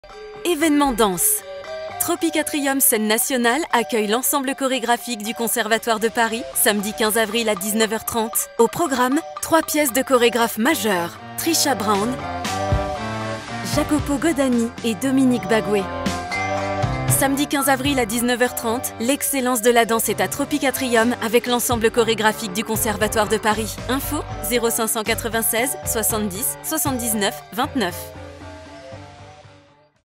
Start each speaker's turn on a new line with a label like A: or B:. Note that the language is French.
A: Événement danse. Tropicatrium Scène Nationale accueille l'ensemble chorégraphique du Conservatoire de Paris, samedi 15 avril à 19h30. Au programme, 3 pièces de chorégraphes majeurs, Trisha Brown, Jacopo Godani et Dominique Bagué. Samedi 15 avril à 19h30, l'excellence de la danse est à Tropicatrium avec l'ensemble chorégraphique du Conservatoire de Paris. Info 0596 70 79 29.